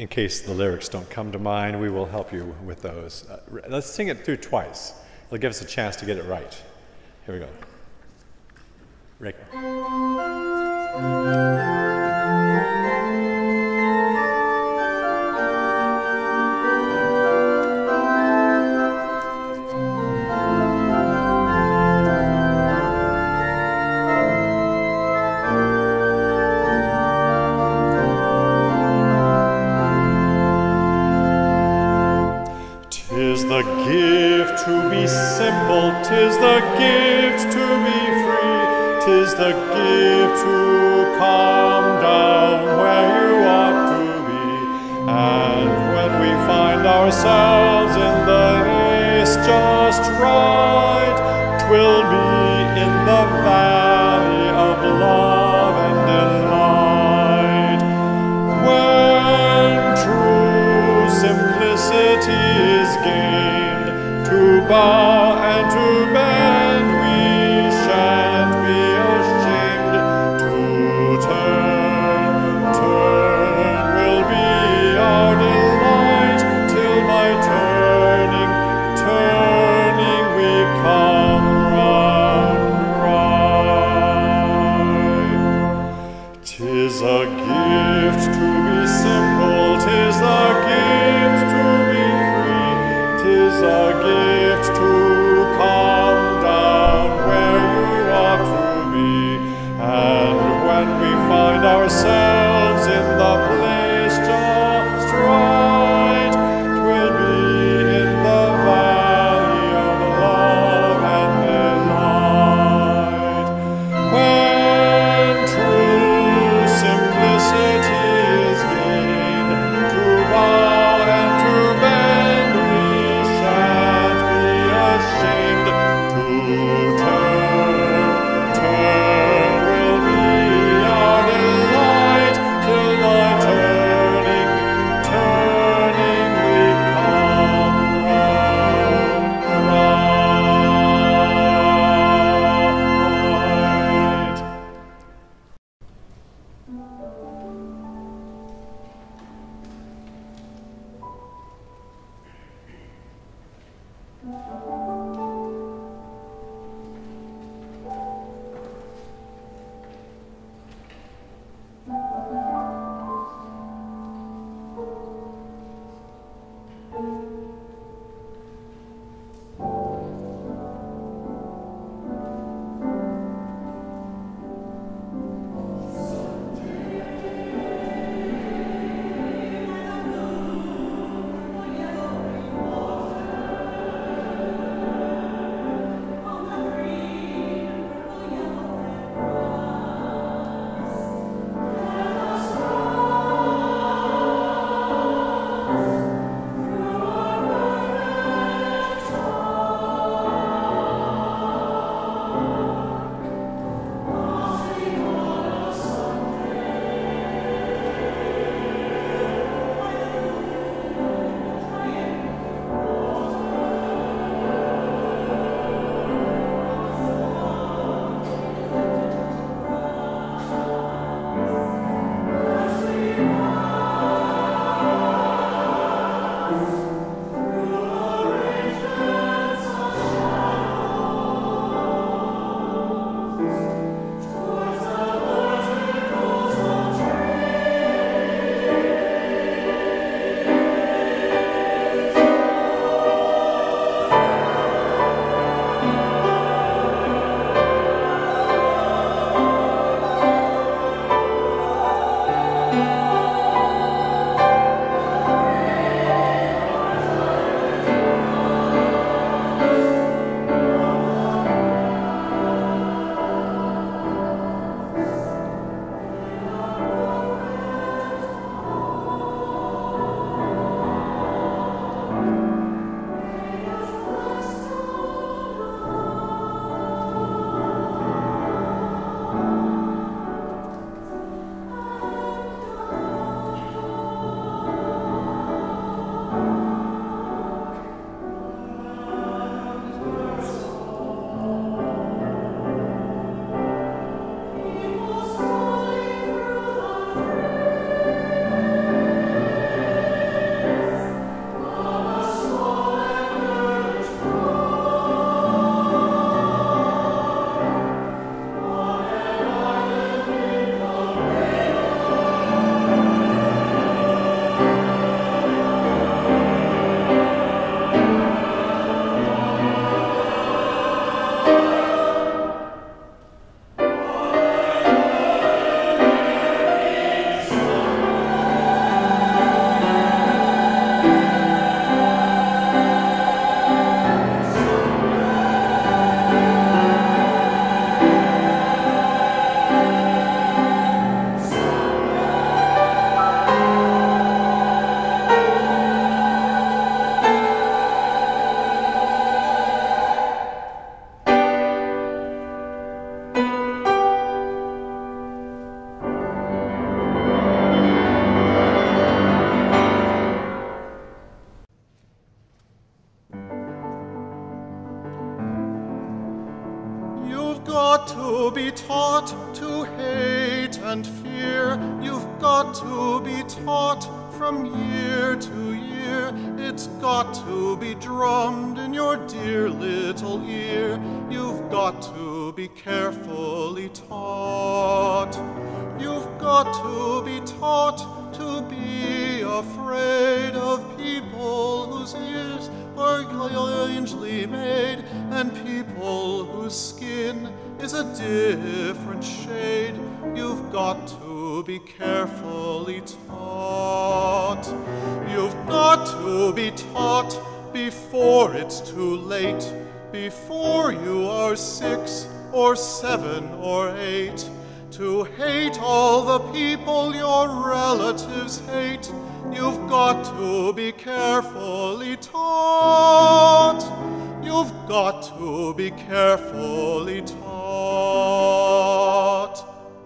in case the lyrics don't come to mind, we will help you with those. Let's sing it through twice. It'll give us a chance to get it right. Here we go. Reiko. 'Tis the gift to be free, 'tis the gift to come down where you ought to be. And when we find ourselves in the place just right, 'twill be in the valley of love and delight. When true simplicity is gained, to bow and to bend, we shan't be ashamed. To turn will be our delight, till by turning we come round right. 'Tis a gift to be simple, 'tis a gift to be free, 'tis a gift to come down where you ought to be. And when we find ourselves in the place just right, 'twill be in the valley of love and delight. When true simplicity is gained, to bow and to bend, we shan't be ashamed. To turn will be our delight, to be taught to hate and fear. You've got to be taught from year to year. It's got to be drummed in your dear little ear. You've got to be carefully taught. You've got to be taught to be afraid of people whose ears are strangely made, and people whose skin is a different shade. You've got to be carefully taught. You've got to be taught before it's too late, before you are 6 or 7 or 8, to hate all the people your relatives hate. You've got to be carefully taught. You've got to be carefully taught.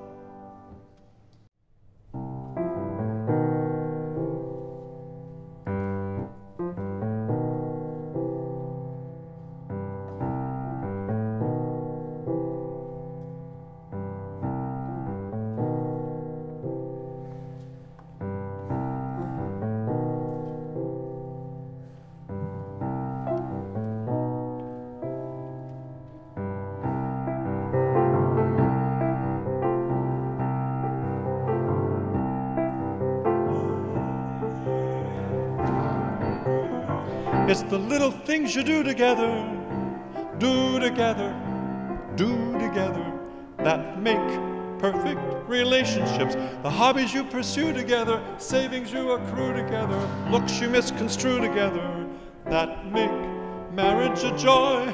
It's the little things you do together, that make perfect relationships. The hobbies you pursue together, savings you accrue together, looks you misconstrue together, that make marriage a joy.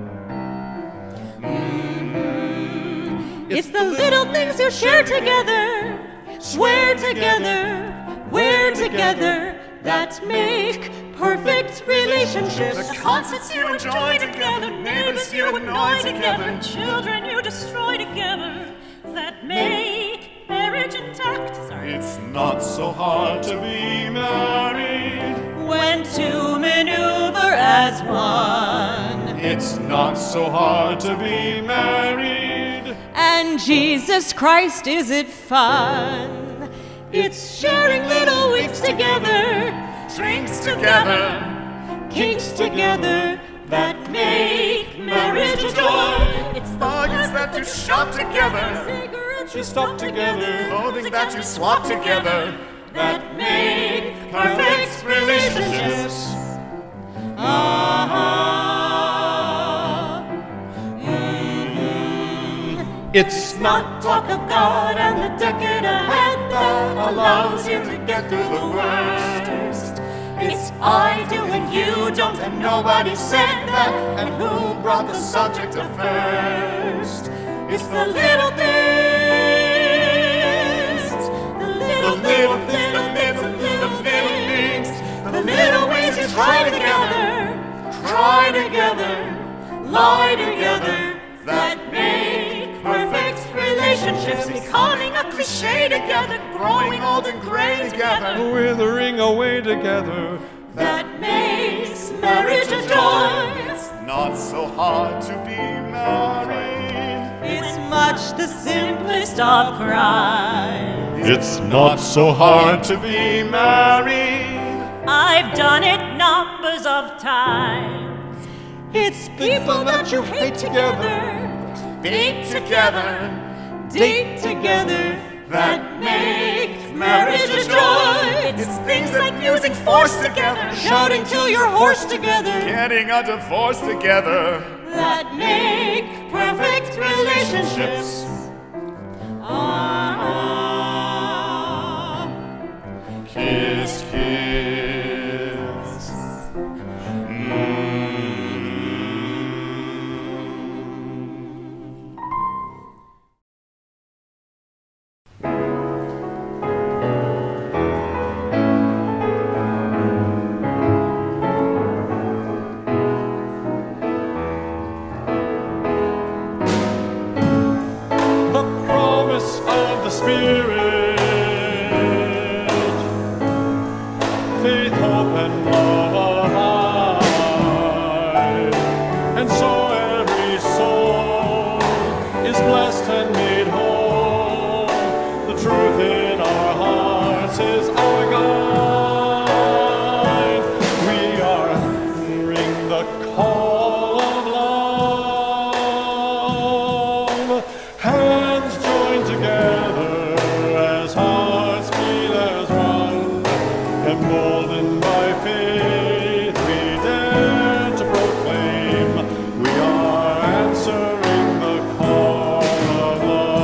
It's the little things you share together, swear together, wear together, that make perfect relationships. The concerts you enjoy together, neighbors you annoy together, children you destroy together, that make marriage intact. It's not so hard to be married when two maneuver as one. It's not so hard to be married. And Jesus Christ, is it fun? It's sharing little weeks together, drinks together, kinks together, that make marriage a joy. It's the bargains that you shop together, cigarettes You stop together, clothing that you swap together, that make perfect relationships. It's Not talk of God and the decade ahead that allows you to get through the worst. It's I do and you don't, and nobody said that, and who brought the subject up first? It's the little things, the little things, the little ways you try together, lie together, that make perfect relationships, becoming a cliche together, growing old and gray together, withering away together, that makes marriage a joy. It's not so hard to be married. It's much the simplest of crimes. It's not so hard to be married. I've done it numbers of times. It's people that you hate together, Be together, date together, that make marriage a joy. it's things like using force together, Shouting till you're hoarse together, getting a divorce together, that make perfect relationships. Kiss, kiss. The promise of the Spirit, faith, hope, and love abide, and so every soul is blessed blessed and made whole. The truth in our hearts is our guide. We are hearing the call of love. Hands joined together as hearts beat as one. Emboldened by faith, we dare to proclaim we are answering the call of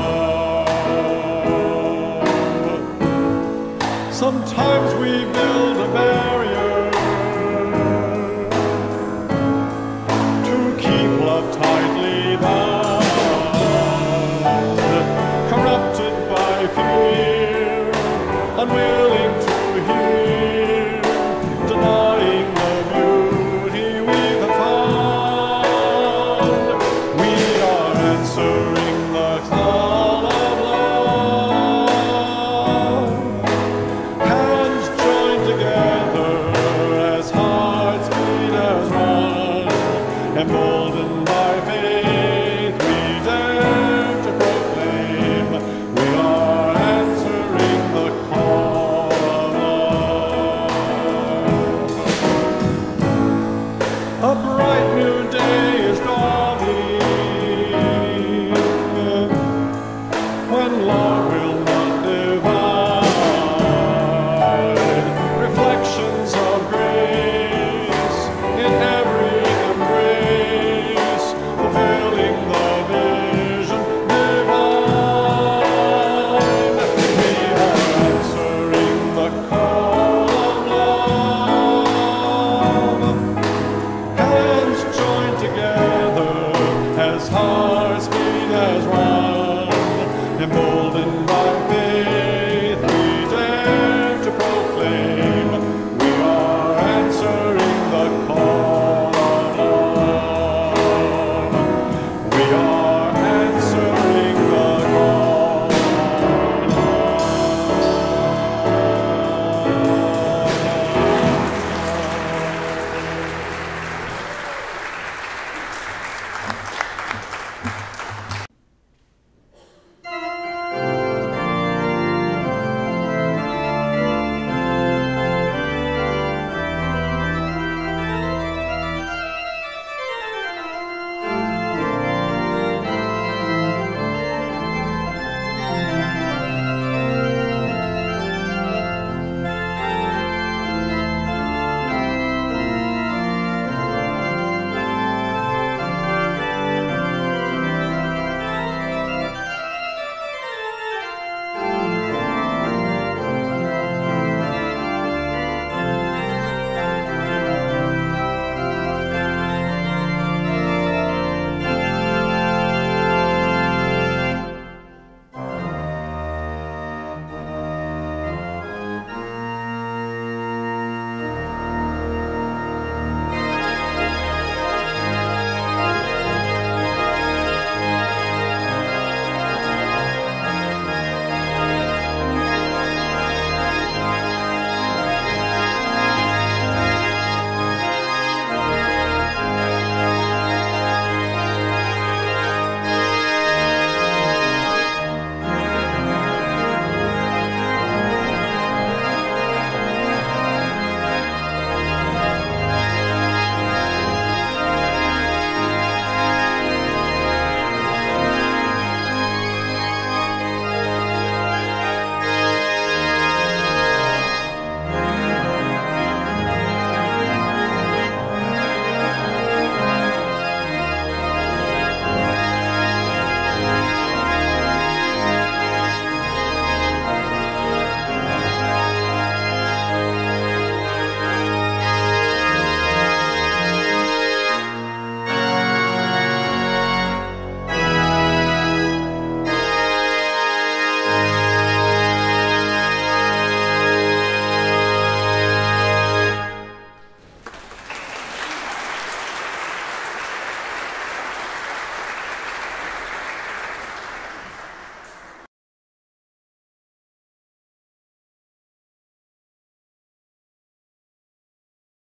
love. Sometimes we build a barrier to keep love tightly bound, corrupted by fear, unwilling to hear, denying the beauty we've found. We are answering the call of love. Hands joined together as hearts beat as one. Emboldened by faith, we dare to proclaim we are answering the call of love. A bright new day is dawning, when love will not divide. Reflections of grace in every embrace, fulfilling the vision divine. We are answering the call of love. Hands joined together as hearts beat as one. Emboldened by faith,